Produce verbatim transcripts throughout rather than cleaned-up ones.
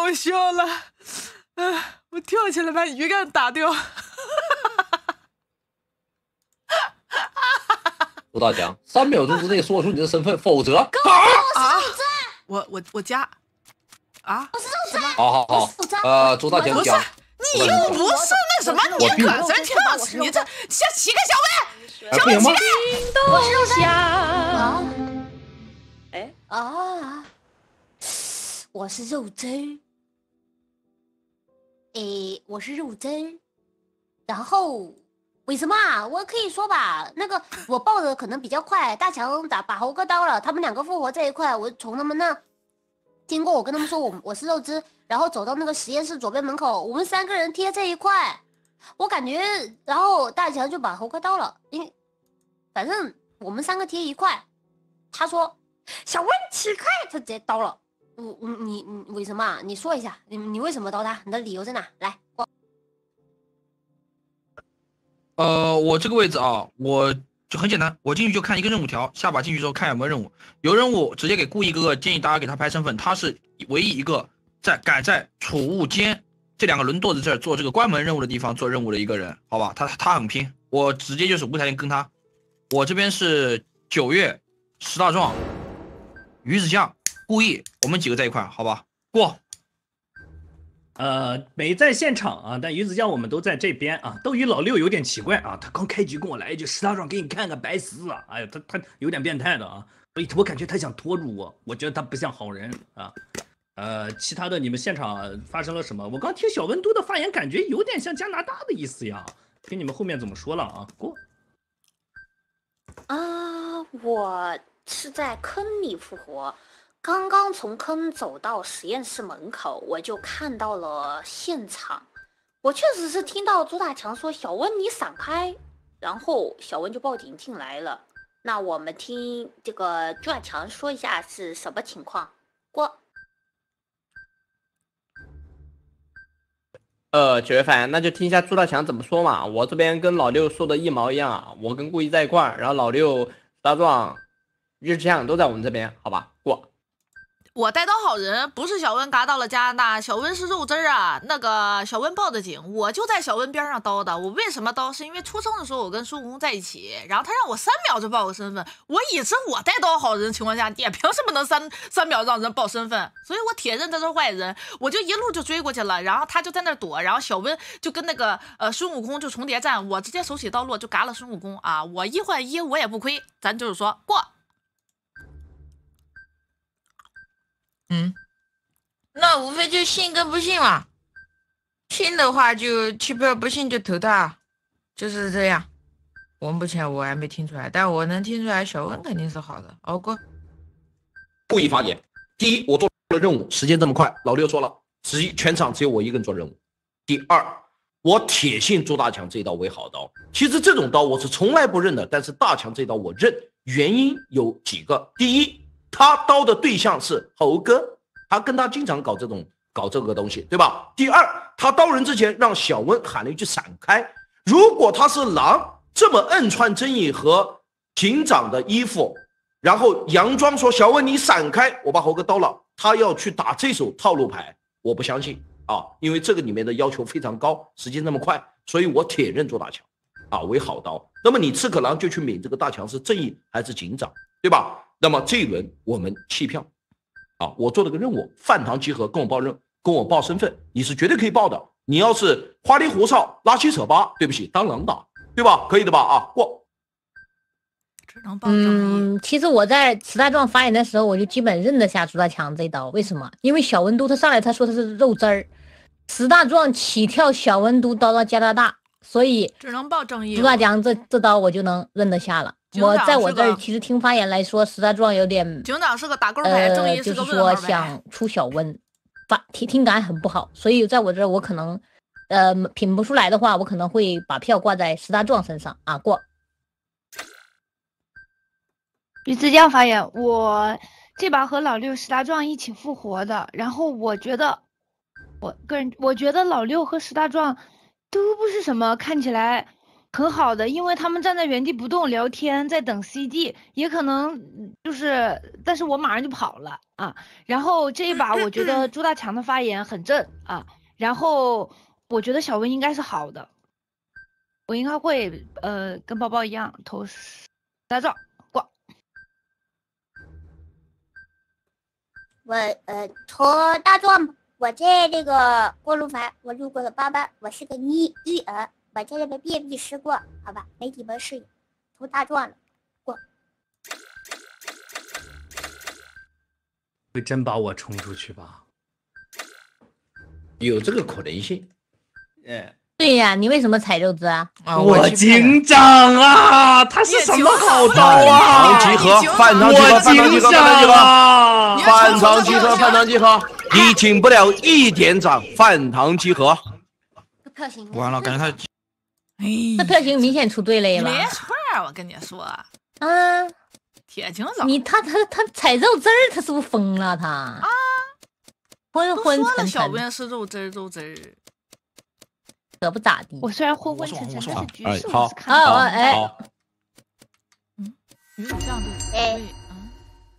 好笑了。呃，我跳起来把鱼竿打掉。 朱大强，三秒钟之内说出你的身份，否则啊！ 我我我家啊！ 我是肉渣。 好好好，呃，朱大强讲。 你又不是那什么，你可真跳死！你这像乞丐小文，小文乞丐， 我是肉渣。 啊？哎啊！我是肉汁儿。诶，我是肉汁儿。然后为什么啊？我可以说吧，那个我抱的可能比较快，大强打把猴哥刀了，他们两个复活这一块，我从他们那经过，我跟他们说我我是肉汁，然后走到那个实验室左边门口，我们三个人贴这一块，我感觉，然后大强就把猴哥刀了，因为反正我们三个贴一块，他说小温乞丐，他直接刀了。你你你为什么啊？你说一下，你你为什么刀他？你的理由在哪？来，我。 呃，我这个位置啊，我就很简单，我进去就看一个任务条，下把进去之后看有没有任务，有任务直接给顾一哥哥，建议大家给他拍身份，他是唯一一个在敢在储物间这两个轮垛子这儿做这个关门任务的地方做任务的一个人，好吧？他他很拼，我直接就是无条件跟他。我这边是九月石大壮、鱼子酱、顾意，我们几个在一块，好吧？过。 呃，没在现场啊，但鱼子酱我们都在这边啊。斗鱼老六有点奇怪啊，他刚开局跟我来一句石大壮给你看看白丝啊，哎呀，他他有点变态的啊，所以我感觉他想拖住我，我觉得他不像好人啊。呃，其他的你们现场发生了什么？我刚听小温都的发言，感觉有点像加拿大的意思呀，听你们后面怎么说了啊？过。 啊，我是在坑里复活。刚刚从坑走到实验室门口，我就看到了现场。我确实是听到朱大强说：“小温，你闪开。”然后小温就报警进来了。那我们听这个朱大强说一下是什么情况。过。 呃，九月份那就听一下朱大强怎么说嘛。我这边跟老六说的一毛一样啊，我跟顾一在一块儿，然后老六、大壮、日向都在我们这边，好吧？过。 我带刀好人，不是小温嘎到了加拿大，小温是肉汁儿啊。那个小温报的警，我就在小温边上刀的。我为什么刀？是因为出生的时候我跟孙悟空在一起，然后他让我三秒就报个身份。我已知我带刀好人的情况下，你也凭什么能三三秒让人报身份？所以我铁认这是坏人，我就一路就追过去了。然后他就在那躲，然后小温就跟那个呃孙悟空就重叠战，我直接手起刀落就嘎了孙悟空啊！我一换一我也不亏，咱就是说过。 嗯，那无非就信跟不信嘛。信的话就弃票，不信就投他，就是这样。我目前我还没听出来，但我能听出来小温肯定是好的。熬过。 故意发言。第一，我做了任务，时间这么快，老六说了，只全场只有我一个人做任务。第二，我铁信朱大强这一刀为好刀。其实这种刀我是从来不认的，但是大强这刀我认，原因有几个。第一，他刀的对象是猴哥，他跟他经常搞这种搞这个东西，对吧？第二，他刀人之前让小温喊了一句闪开。如果他是狼，这么暗串正义和警长的衣服，然后佯装说小温你闪开，我把猴哥刀了，他要去打这手套路牌，我不相信啊，因为这个里面的要求非常高，时间那么快，所以我铁认做大强啊为好刀。那么你刺客狼就去抿这个大强是正义还是警长，对吧？那么这一轮我们弃票啊！我做了个任务，饭堂集合，跟我报任，跟我报身份，你是绝对可以报的。你要是花里胡哨、拉七扯八，对不起，当狼打，对吧？可以的吧？啊，过。 只能报正义。 嗯，其实我在石大壮发言的时候，我就基本认得下朱大强这一刀。为什么？因为小温都他上来他说他是肉汁儿，石大壮起跳小温都刀到加拿大，所以只能报正义。 朱大强这这刀我就能认得下了。我在我这儿其实听发言来说，石大壮有点警长是个打勾牌，正义是个问号牌，就是说想出小温，发听听感很不好，所以在我这儿我可能，呃，品不出来的话，我可能会把票挂在石大壮身上啊过。 鱼子酱发言，我这把和老六石大壮一起复活的，然后我觉得，我个人我觉得老六和石大壮都不是什么看起来很好的，因为他们站在原地不动聊天，在等 C D， 也可能就是，但是我马上就跑了啊。然后这一把我觉得朱大强的发言很正啊，然后我觉得小温应该是好的，我应该会呃跟包包一样投大壮挂。 我呃投大壮，我在这个锅炉房我入过了八班，我是个女女儿。我在这边遍地试过，好吧，没几门适应，投大壮了，过。 会真把我冲出去吧？ 有这个可能性。 哎， 对呀，你为什么踩肉汁啊？ 啊， 我去警长啊，他是什么好刀啊？ 反常集合，反常集合， 我反常集合， 警长反常集合， 啊！ 反常集合，反常集合，你进不了一点掌，反常集合。 这票型完了，感觉他哎， 这票型明显出对了没吧？ 错儿，我跟你说， 嗯， 铁警长， 你他他他踩肉汁儿，他是不是疯了？他啊，昏都说了昏沉沉， 小温是肉汁儿肉汁儿。 可不咋地。 我虽然昏昏沉沉， 我说但是局势哎好我是看到的。 哦哎， 好， 有点这样对， 哎对，嗯，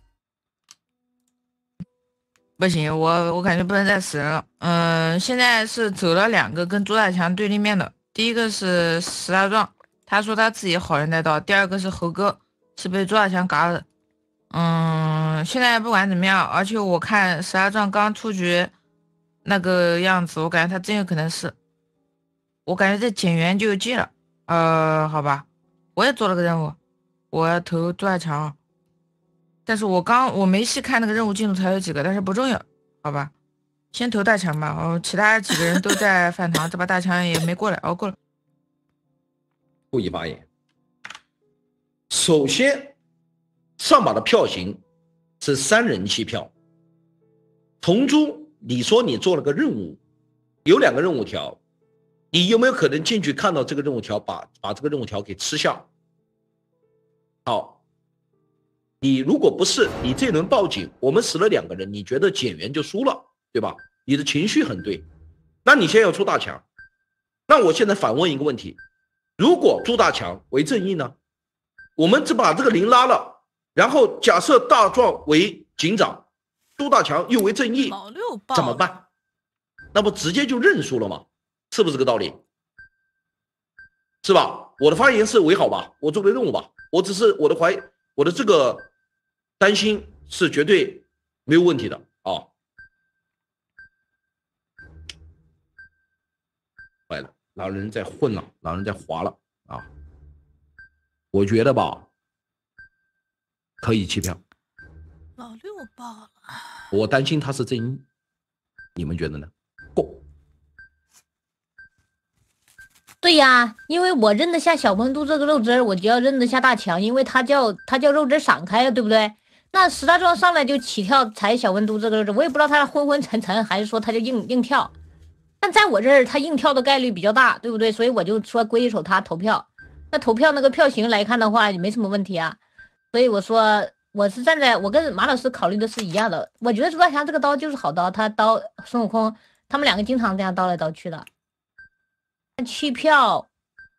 不行，我我感觉不能再死人了。嗯、现在是走了两个跟朱大强对立面的，第一个是石大壮，他说他自己好人带刀；第二个是猴哥，是被朱大强嘎了的。嗯，现在不管怎么样，而且我看石大壮刚出局那个样子，我感觉他真有可能是，我感觉这减员就有记了。呃，好吧，我也做了个任务，我要投朱大强。但是我刚我没细看那个任务进度条有几个，但是不重要，好吧，先投大强吧。哦，其他几个人都在饭堂，这把大强也没过来，哦，过了。 故意发言。首先，上把的票型是三人气票。同珠，你说你做了个任务，有两个任务条，你有没有可能进去看到这个任务条，把把这个任务条给吃下？好。你如果不是，你这轮报警，我们死了两个人，你觉得减员就输了，对吧？你的情绪很对，那你现在要出大强，那我现在反问一个问题：如果朱大强为正义呢？我们只把这个零拉了，然后假设大壮为警长，朱大强又为正义， 老六爆怎么办？那不直接就认输了吗？是不是这个道理？是吧？我的发言是为好吧？我做的任务吧？我只是我的怀。我的这个担心是绝对没有问题的啊！坏了，老人在混了，老人在滑了啊！我觉得吧，可以弃票。 老六爆了， 我担心他是正义，你们觉得呢？过。 对呀，因为我认得下小温度这个肉汁儿，我就要认得下大强，因为他叫他叫肉汁儿闪开了，对不对？那石大壮上来就起跳踩小温度这个肉汁，我也不知道他昏昏沉沉还是说他就硬硬跳。但在我这儿，他硬跳的概率比较大，对不对？所以我就说归一手他投票。那投票那个票型来看的话，也没什么问题啊。所以我说我是站在我跟马老师考虑的是一样的，我觉得朱大强这个刀就是好刀，他刀孙悟空他们两个经常这样刀来刀去的。弃票，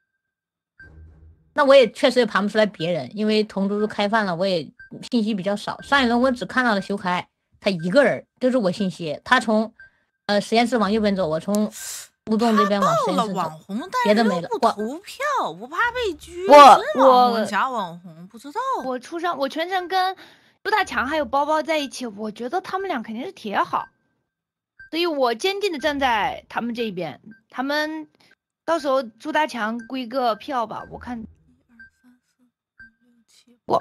那我也确实也盘不出来别人，因为同珠开饭了，我也信息比较少。上一轮我只看到了修开，他一个人，这是我信息。他从呃实验室往右边走，我从乌洞这边往实验室走， 网红别的没了。 不投票，不怕被拘。 我真网我红假网红不知道。 我出生，我全程跟朱大强还有包包在一起，我觉得他们俩肯定是铁好，所以我坚定的站在他们这一边。他们到时候朱大强归个票吧，我看我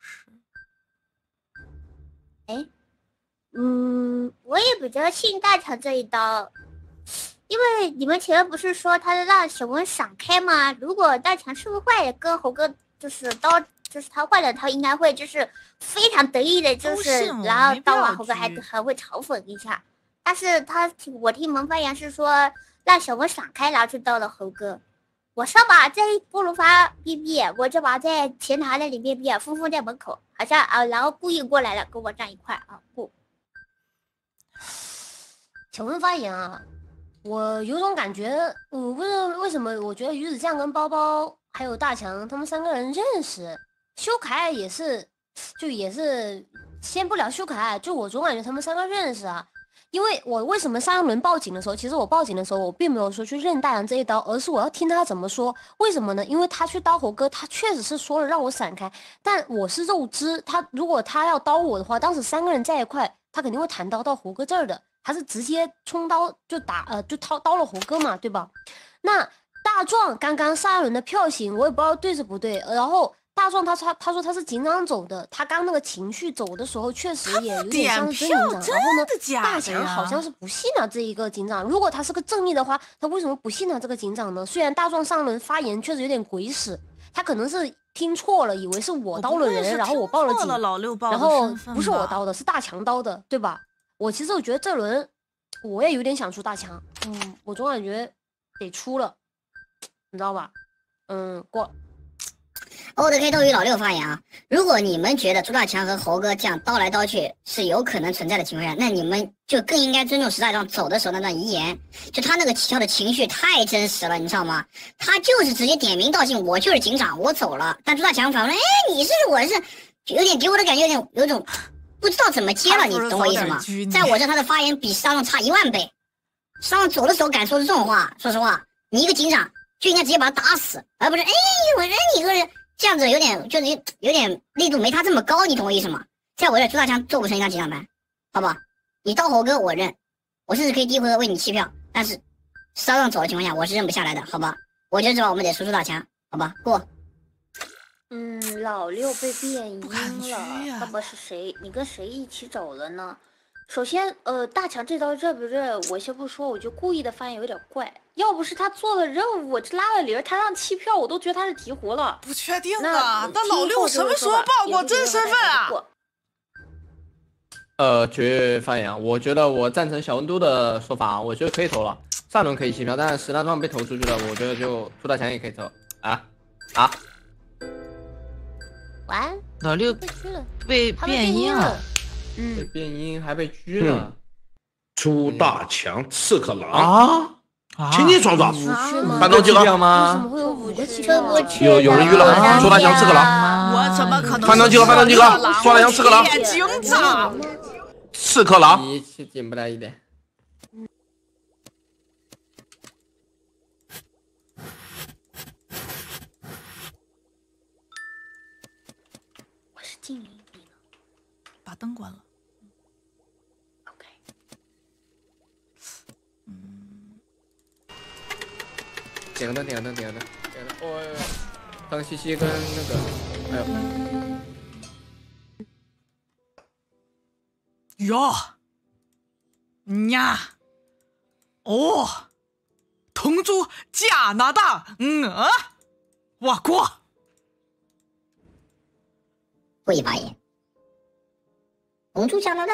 哎，嗯，我也比较信大强这一刀，因为你们前面不是说他让小温闪开吗？如果大强是个坏人，跟猴哥就是刀，就是他坏人，他应该会就是非常得意的，就是然后刀完猴哥还还会嘲讽一下。但是他我听门发言是说让小温闪开，然后就到了猴哥。我上把在锅炉房憋憋，我这把在前台那里憋憋，峰峰在门口，好像啊，然后故意过来了，跟我站一块啊，不。小温发言啊， 我有种感觉，我不知道为什么，我觉得鱼子酱跟包包还有大强他们三个人认识，修可爱也是，就也是，先不聊修可爱，就我总感觉他们三个认识啊。因为我为什么上一轮报警的时候，其实我报警的时候，我并没有说去认大强这一刀，而是我要听他怎么说。为什么呢？因为他去刀猴哥，他确实是说了让我闪开，但我是肉汁，他如果他要刀我的话，当时三个人在一块，他肯定会弹刀到猴哥这儿的，他是直接冲刀就打呃就掏刀了猴哥嘛，对吧？那大壮刚刚上一轮的票型，我也不知道对是不对，然后。大壮他他他说他是警长走的，他刚那个情绪走的时候确实也有点像是真警长，然后呢，大强好像是不信了这一个警长。如果他是个正义的话，他为什么不信了这个警长呢？虽然大壮上轮发言确实有点鬼使，他可能是听错了，以为是我刀了人，然后我报了警， 老六报然后不是我刀的，是大强刀的，对吧？我其实我觉得这轮我也有点想出大强，嗯，我总感觉得出了，你知道吧？嗯，过。 欧德 K 斗鱼老六发言啊，如果你们觉得朱大强和猴哥这样刀来刀去是有可能存在的情况下，那你们就更应该尊重石大壮走的时候那段遗言，就他那个起跳的情绪太真实了，你知道吗？他就是直接点名道姓，我就是警长，我走了。但朱大强反问，哎，你是我是，有点给我的感觉有点有种不知道怎么接了，你懂我意思吗？在我这他的发言比石大壮差一万倍，石大壮走的时候敢说出这种话，说实话，你一个警长就应该直接把他打死，而不是哎我认你个人。这样子有点就是有点力度没他这么高，你懂我意思吗？在我这朱大强做不成一张警长牌，好吧？你刀猴哥我认，我甚至可以第一回合为你弃票，但是石大壮走的情况下，我是认不下来的，好吧？我就知道我们得输朱大强，好吧？过。 嗯，老六被变音了，爸爸是谁？你跟谁一起走了呢？首先，呃，大强这刀认不认，我先不说，我就故意的发言有点怪。要不是他做了任务，我这拉了铃，他让弃票，我都觉得他是提活了。 不确定啊， 那老六什么时候报过真身份啊？ 呃，绝发言啊，我觉得我赞成小温度的说法，我觉得可以投了，上轮可以弃票，但是石大壮被投出去了，我觉得就朱大强也可以投啊啊！ 完， 老六被拘了， 被变音了。 嗯， 被变音还被拘了。 朱大强、刺客狼啊， 轻轻爽爽，反动几个吗？ 有有人晕了，朱大强、刺客狼， 我怎么可能？ 反动几个，反动几个，朱大强、刺客狼， 警长， 刺客狼， 你进不来一点。 我是静音。 把灯关了。 OK。 嗯。 点个灯，点个灯，点个灯，点个灯。哦，张西西跟那个，哎呦。哟。呀。哦。同住加拿大，嗯啊，我过。 会发言。同住加拿大，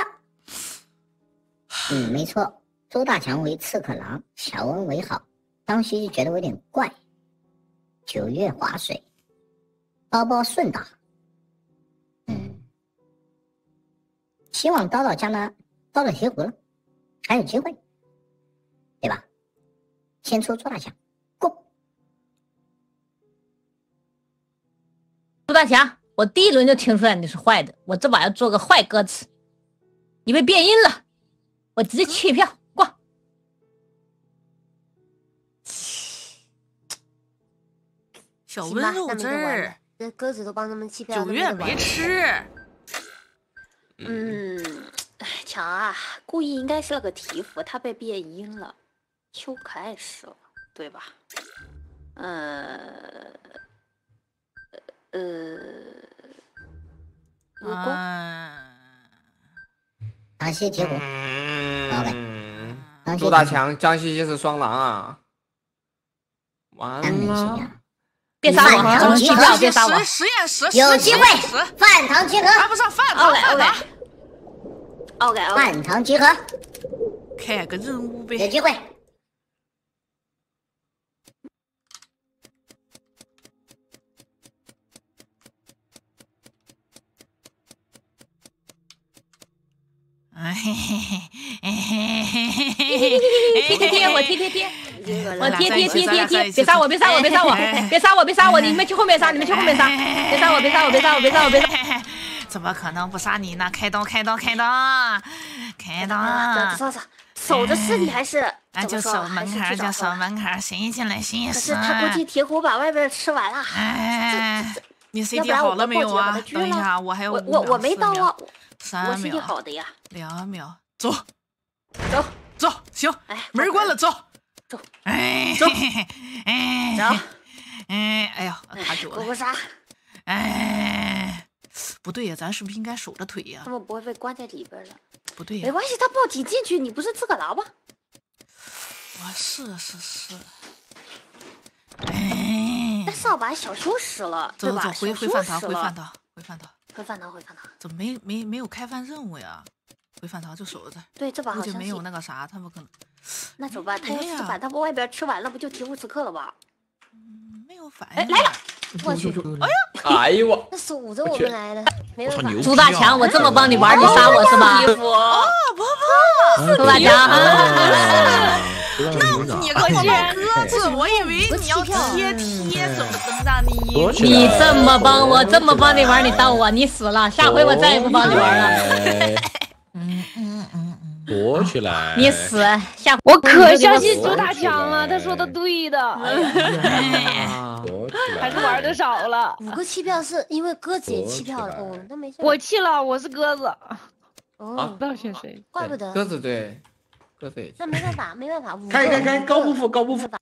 嗯，没错，周大强为刺客狼，小温为好，当时就觉得我有点怪。九月划水，包包顺打，嗯，希望刀到加拿刀到铁虎了，还有机会，对吧？先出周大强，过。 朱大强，我第一轮就听出来你是坏的，我这把要做个坏歌词。你被变音了，我直接弃票过。 小温肉汁儿， 这鸽子都帮他们弃票。 九月没吃。 嗯，哎，强啊，故意应该是了个提服，他被变音了，秋可爱死了，对吧？呃呃，如果。 当西结果， 嗯，朱大强、江西西是双狼啊，完了， 别杀我， 饭堂集合， 别杀我， 实验室有机会，饭堂集合， 啊不是饭堂，饭堂 ，OK OK， 饭堂集合， 开个任务呗， 有机会。 嘿嘿嘿嘿嘿嘿嘿嘿贴贴贴，我贴贴贴，我咱俩贴贴在一起贴贴贴， 咱俩在一起别杀我，别杀我，别杀我，别杀我，别杀我，你们去后面杀，你们去后面杀，别杀我，别杀我，别杀我，别杀我，别杀我。 怎么可能不杀你呢？开刀，开刀，开刀，开刀！ 走走走，守着尸体还是那就守门槛，就守门槛，谁进来谁也死。 可是他估计铁虎把外边吃完了。 哎，你 C D 好了没有啊？等一下，我还有我我我没到啊， 三秒， 我 C D 好的呀。 两秒，走， 走走，行，门关了，走走， 哎， 走， 哎， 走， 哎，哎呀，卡住了。 狗狗杀。 哎，不对呀，咱是不是应该守着腿呀？ 他们不会被关在里边了。 不对呀， 没关系，他报警进去，你不是自个牢吗？ 我是是是。哎， 那扫把小修死了， 走走走，回回饭堂，回饭堂， 堂，回饭堂， 回饭堂，回饭堂。 怎么没没没有开饭任务呀？回饭堂就守着。 对，这把好像没有那个啥，他们可能。 那怎么办？他要是把他们外边吃完了，不就铁虎刺客了吧？ 嗯，没有反应。哎，来了！我去！ 哎呀！ 哎呦我！ 那守着我们来的，没有法。 朱大强，我这么帮你玩，你杀我是吧？ 哦，婆婆， 朱大强。 那你可以鸽子，我以为你要贴贴，怎么能让你？ 你这么帮我，这么帮你玩，你当我你死了，下回我再也不帮你玩了。 嗯嗯嗯嗯， 躲起来！ 你死，下我可相信朱大强了，他说的对的。还是玩的少了。 五个弃票是因为鸽子也弃票了，哦，那没事。 我弃了，我是鸽子。 哦， 不知道选谁， 怪不得鸽子对，鸽子。 那没办法，没办法。 开开开，高不服高不服。